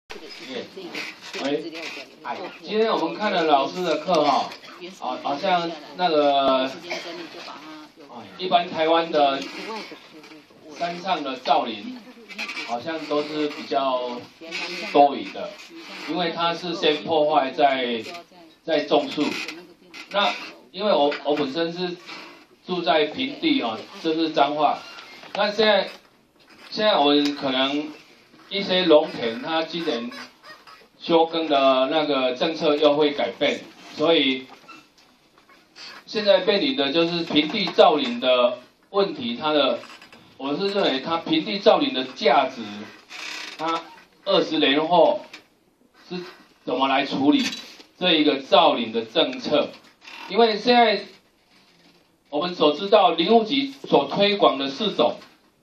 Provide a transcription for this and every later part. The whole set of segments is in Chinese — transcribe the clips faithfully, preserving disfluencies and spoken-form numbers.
喂，今天我们看了老师的课哈，好，好像那个一般台湾的山上的造林，好像都是比较多余的，因为它是先破坏再再种树。那因为我我本身是住在平地哦，这是彰化。那现在现在我们可能一些农田，它今年休耕的那个政策又会改变，所以现在面临的就是平地造林的问题。它的我是认为它平地造林的价值，它二十年后是怎么来处理这一个造林的政策？因为现在我们所知道林务局所推广的四种，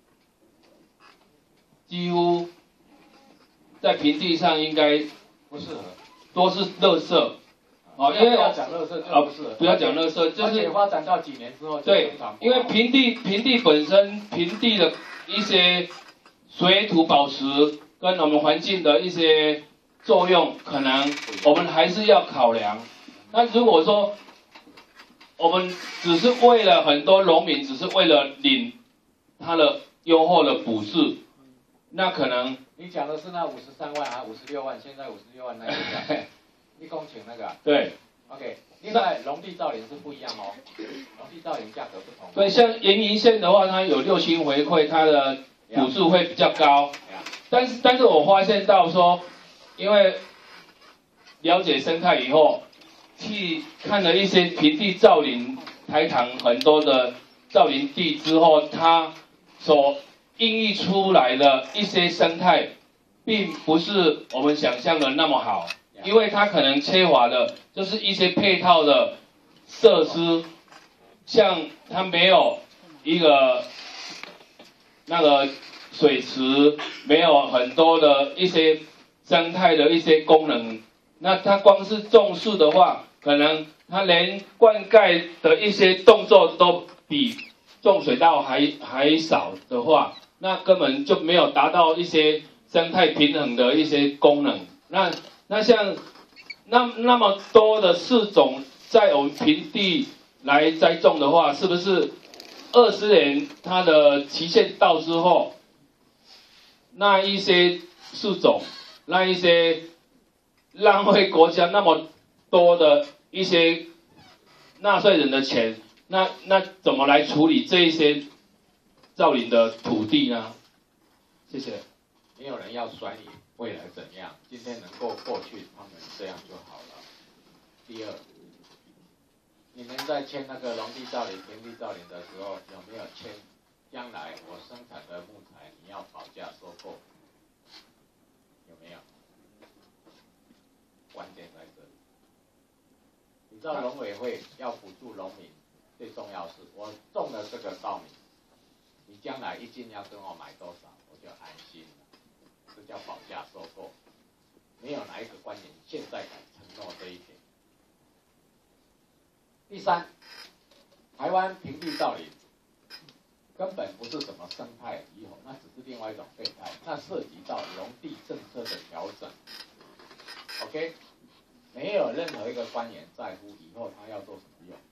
几乎在平地上应该不适合， 都是垃圾。哦，因为不要讲垃圾就不适合， 不要讲垃圾，就是发展到几年之后就对，因为平地平地本身平地的一些水土保持跟我们环境的一些作用，可能我们还是要考量。那如果说我们只是为了很多农民只是为了领他的优厚的补助，那可能你讲的是那五十三万还五十六万，现在五十六万那个价，一公顷那个、啊。 对。 OK， 另外农地造林是不一样哦，农地造林价格不同。 对，像延营县的话，它有六星回馈，它的补助会比较高。但是，但是我发现到说，因为了解生态以后，去看了一些平地造林，台糖很多的造林地之后，它所孕育出来的一些生态，并不是我们想象的那么好，因为它可能缺乏的就是一些配套的设施，像它没有一个那个水池，没有很多的一些生态的一些功能，那它光是种树的话，可能它连灌溉的一些动作都比种水稻还还少的话，那根本就没有达到一些生态平衡的一些功能。那那像那那么多的四种在我们平地来栽种的话，是不是二十年它的期限到之后，那一些树种，那一些浪费国家那么多的一些纳税人的钱，那那怎么来处理这一些造林的土地呢？谢谢。 没有人要甩你未来怎样，今天能够过去，他们这样就好了。第二，你们在签那个农地造林、平地造林的时候，有没有签将来我生产的木材你要保价收购？有没有？关键在这里。你知道农委会要补助农民，最重要是我种了这个稻米，你将来一斤要跟我买多少，我就安心了。这叫保价收购。没有哪一个官员现在敢承诺这一点。第三，台湾平地造林根本不是什么生态以后，那只是另外一种备胎，那涉及到农地政策的调整。OK， 没有任何一个官员在乎以后他要做什么用，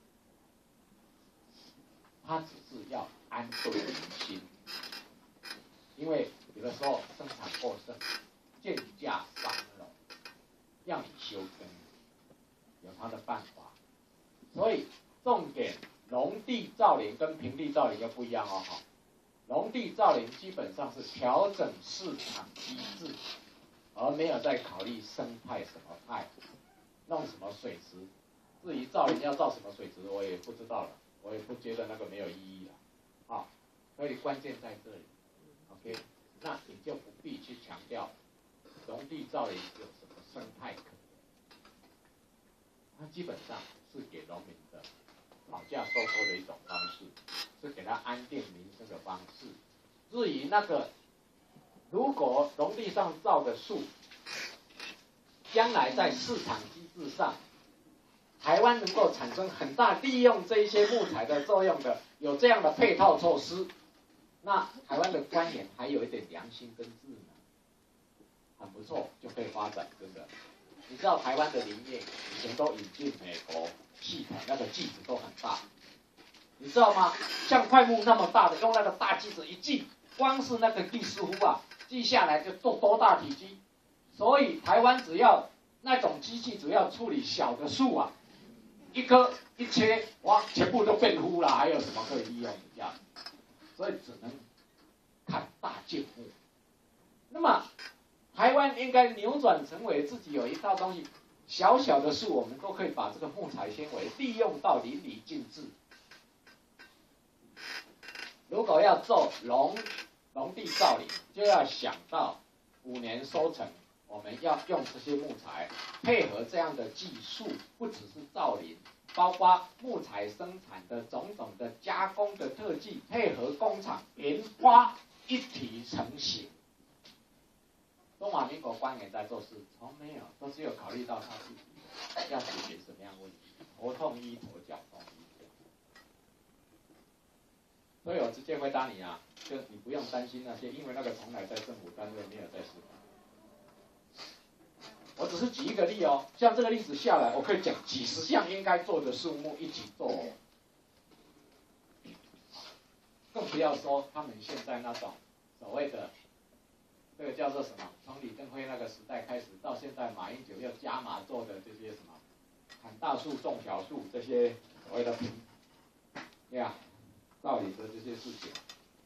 他只是要安顿民心。因为有的时候生产过剩，贱价伤农，要你休耕，有他的办法。所以重点，农地造林跟平地造林又不一样哦。农地造林基本上是调整市场机制，而没有在考虑生态什么态，弄什么水池。至于造林要造什么水池，我也不知道了，我也不觉得那个没有意义了。啊，所以关键在这里。OK， 那你就不必去强调农地造林有什么生态可言，它基本上是给农民的保价收购的一种方式，是给他安定民生的方式。至于那个，如果农地上造的树，将来在市场机制上，台湾能够产生很大利用这一些木材的作用的，有这样的配套措施，那台湾的官员还有一点良心跟智能， 很不错，就可以发展，真的。你知道台湾的林业以前都引进美国系统，那个锯子都很大，你知道吗？像块木那么大的，用那个大锯子一锯，光是那个技师傅啊，锯下来就做多大体积。所以台湾只要那种机器只要处理小的树啊，一棵一切，哇，全部都变枯了，还有什么可以利用的这样？所以只能看大建木。那么台湾应该扭转成为自己有一套东西，小小的树我们都可以把这个木材纤维利用到淋漓尽致。如果要做农农地造林，就要想到五年收成。我们要用这些木材，配合这样的技术，不只是造林，包括木材生产的种种的加工的特技，配合工厂研发一体成型。中华民国官员在做事，从没有，都只有考虑到他自己要解决什么样的问题，头痛医头，脚痛医脚。所以我直接回答你啊，就你不用担心那些，因为那个从来在政府单位没有在思考。我只是举一个例哦，像这个例子下来，我可以讲几十项应该做的数目一起做哦，更不要说他们现在那种所谓的这个叫做什么，从李登辉那个时代开始到现在马英九要加码做的这些什么砍大树种小树这些所谓的平对呀道理的这些事情，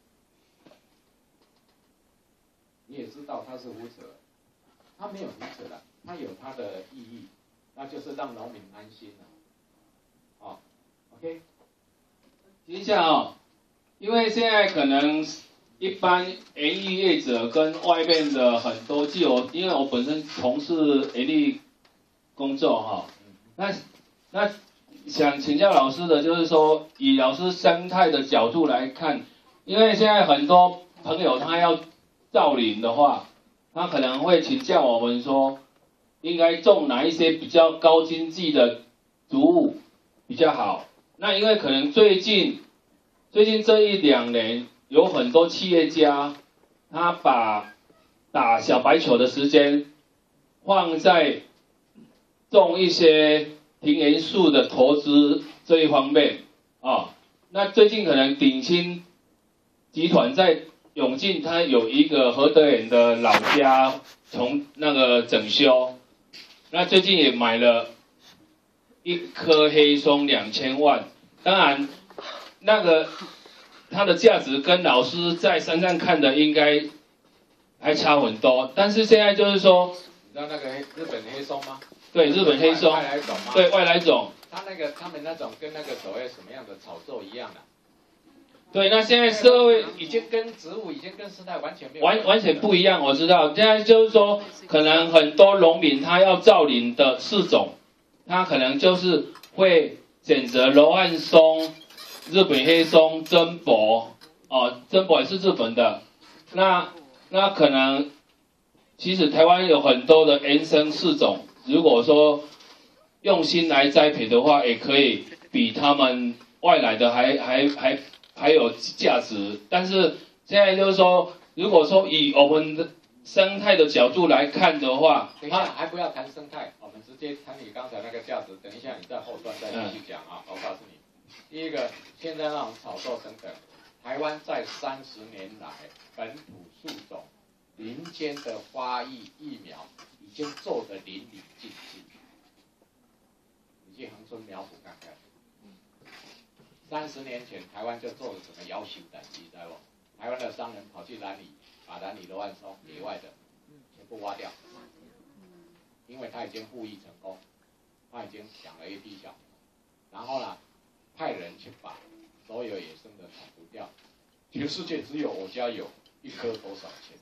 你也知道他是胡扯，他没有胡扯的。它有它的意义，那就是让农民安心了。哦 ，OK。 接下哦，因为现在可能一般园艺业者跟外面的很多，既有因为我本身从事园艺工作哈、哦，那那想请教老师的就是说，以老师生态的角度来看，因为现在很多朋友他要造林的话，他可能会请教我们说。应该种哪一些比较高经济的作物比较好？那因为可能最近最近这一两年有很多企业家，他把打小白球的时间放在种一些庭园树的投资这一方面啊、哦。那最近可能鼎新集团在永靖，它有一个何德园的老家从那个整修。那最近也买了一棵黑松两千万，当然那个它的价值跟老师在山上看的应该还差很多，但是现在就是说， 你知道那个日本黑松吗？ 对，日本黑松， 外来种吗？ 对，外来种。 它那个他们那种跟那个所谓什么样的炒作一样的。 对，那现在社会已经跟植物已经跟生态完全没有完完全不一样，我知道。现在就是说，可能很多农民他要造林的四种，他可能就是会选择罗汉松、日本黑松、真柏，哦，真柏也是日本的。那那可能其实台湾有很多的原生四种，如果说用心来栽培的话，也可以比他们外来的还还还。还有价值，但是现在就是说，如果说以我们的生态的角度来看的话， 等一下还不要谈生态，我们直接谈你刚才那个价值。等一下你在后段再继续讲啊，我告诉你，第一个，现在那种炒作等等，台湾在三十年来本土树种、林间的花艺疫苗已经做得淋漓尽致。你去恒春苗圃看看。三十年前，台湾就做了什么要求的，你知道不？台湾的商人跑去南里，把南里罗汉松野外的全部挖掉，因为他已经复育成功，他已经养了一批小，然后呢，派人去把所有野生的铲除掉，全世界只有我家有，一颗多少钱？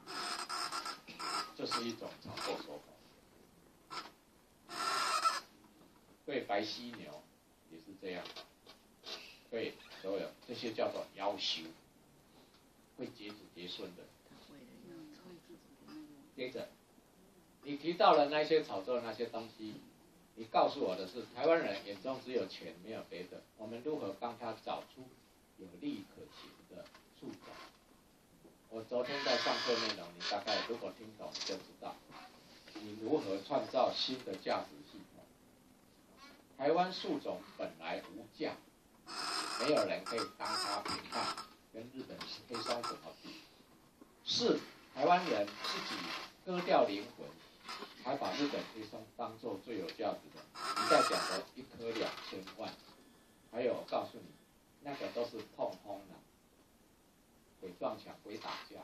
这是一种炒作手法。对白犀牛也是这样。对，所有这些叫做夭寿，会结子结孙的。接着，你提到了那些炒作的那些东西，你告诉我的是，台湾人眼中只有钱，没有别的。我们如何帮他找出有利可行的树种？ 我昨天在上课内容，你大概如果听懂，你就知道你如何创造新的价值系统。台湾树种本来无价，没有人可以当它评判，跟日本黑松怎么比？是台湾人自己割掉灵魂，才把日本黑松当作最有价值的。你在讲的一颗两千万，还有我告诉你，那个都是碰轰的，鬼撞墙，鬼打架。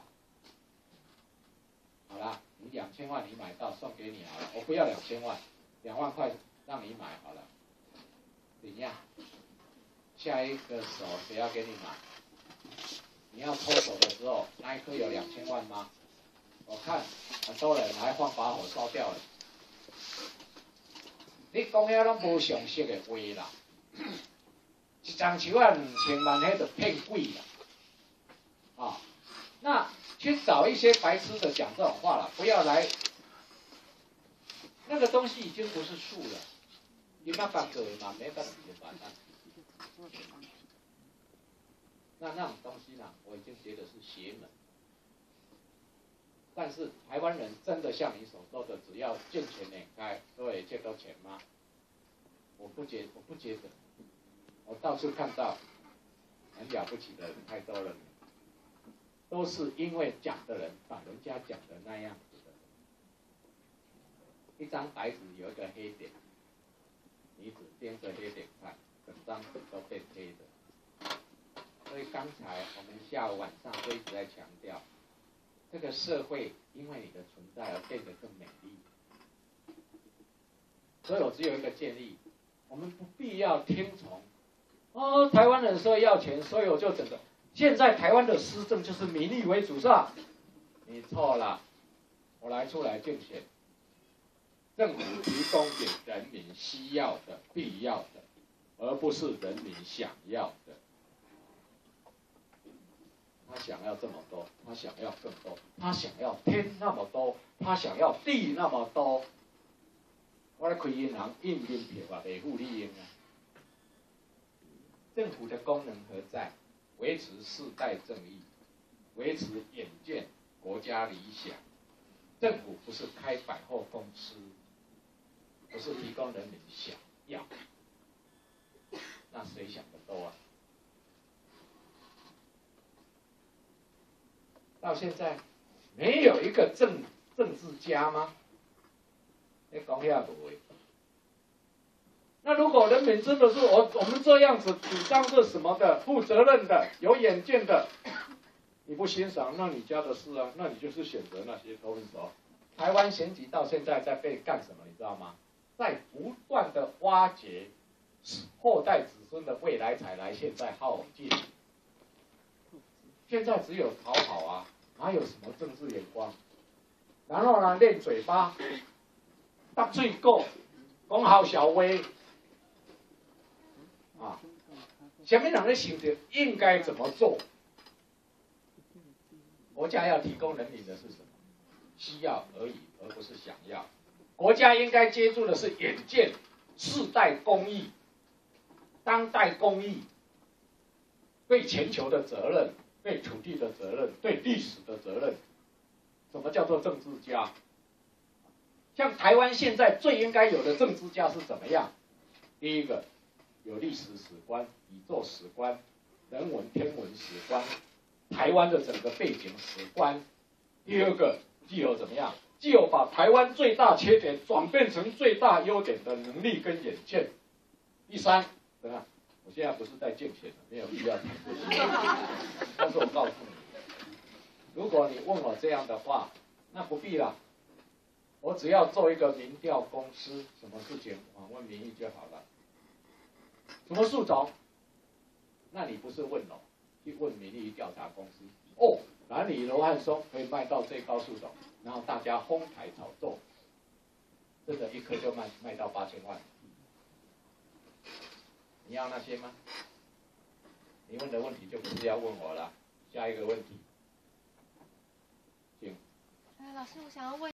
好啦，你两千万你买到，送给你好了，我不要两千万，两万块让你买好了，怎样？下一个手谁要给你买？你要脱手的时候，那一颗有两千万吗？我看很多人还放把火烧掉了。你讲遐拢无常识的话啦，一张树啊两千万，迄就骗鬼啦。啊，那去找一些白痴的讲这种话了，不要来。那个东西已经不是树了，你那把葛嘛，没办法把它。那那种东西呢，我已经觉得是邪门。但是台湾人真的像你所说的，只要见钱眼开，都会借到钱吗？我不觉，我不觉得。我到处看到很了不起的人，太多了，都是因为讲的人把人家讲的那样子的。一张白纸有一个黑点，你只盯着黑点看，整张纸都变黑的。所以刚才我们下午晚上都一直在强调，这个社会因为你的存在而变得更美丽。所以我只有一个建议，我们不必要听从，哦，台湾人说要钱，所以我就整个。现在台湾的施政就是民利为主，是吧？你错了，我来出来竞选，政府提供给人民需要的、必要的，而不是人民想要的。他想要这么多，他想要更多，他想要天那么多，他想要地那么多。我来开银行印银票啊，袂付你用啊。政府的功能何在？维持世代正义，维持远见、国家理想。政府不是开百货公司，不是提供人民想要。那谁想得多啊？到现在没有一个政政治家吗？你讲遐无诶。那如果人民真的是我我们这样子主张是什么的，负责任的、有远见的，你不欣赏，那你家的事啊，那你就是选择那些投手。台湾选举到现在在被干什么，你知道吗？在不断的挖掘后代子孙的未来才来，现在耗尽。现在只有讨好啊，哪有什么政治眼光？然后呢，练嘴巴，搭嘴够，讲好小威。啊，什么人在想着应该怎么做？国家要提供人民的是什么？需要而已，而不是想要。国家应该接触的是远见、世代公益、当代公益，对全球的责任、对土地的责任、对历史的责任。什么叫做政治家？像台湾现在最应该有的政治家是怎么样？第一个，有历史史观、宇宙史观、人文天文史观、台湾的整个背景史观。第二个，既有怎么样？既有把台湾最大缺点转变成最大优点的能力跟远见。第三，怎么样？我现在不是在竞选，没有必要谈这些。但是我告诉你，如果你问我这样的话，那不必了。我只要做一个民调公司，什么事情访问民意就好了。什么树种？那你不是问我，去问民意调查公司。哦，哪里罗汉松可以卖到最高树种，然后大家哄抬炒作，真的一颗就卖卖到八千万。你要那些吗？你问的问题就不是要问我了。下一个问题，请。 哎，老师，我想要问。